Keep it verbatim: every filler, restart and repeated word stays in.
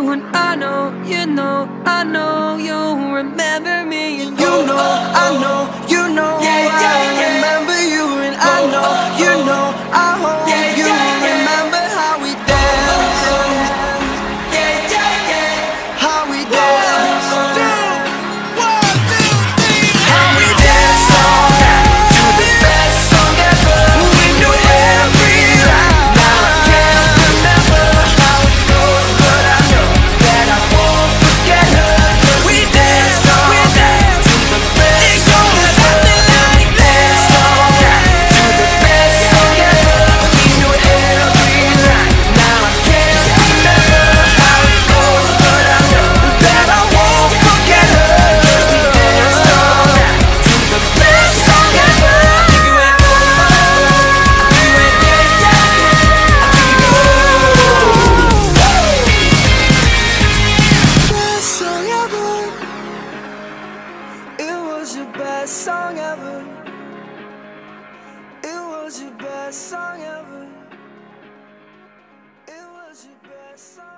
and I know, you know, I know you'll remember me. And you know, I know, you know, yeah, yeah, I yeah. remember you. And I know, you know, I hope yeah, you yeah, remember yeah. how we danced. Yeah, yeah, yeah. How we danced. One, two, one, two, three. How we danced all night to the best song ever. We knew every line. Now I can't remember how it goes, but I know that I won't forget her. 'Cause we danced all night to the best song ever. Like danced all night to the best song ever. We knew every line. Now I can't remember how it goes, but I know that I won't forget her. 'Cause we danced all night to the best song ever. I think you went oh, I think you went yeah, yeah. I think you go. Best song ever. It was your best song ever. It was your best song ever. It was your best song.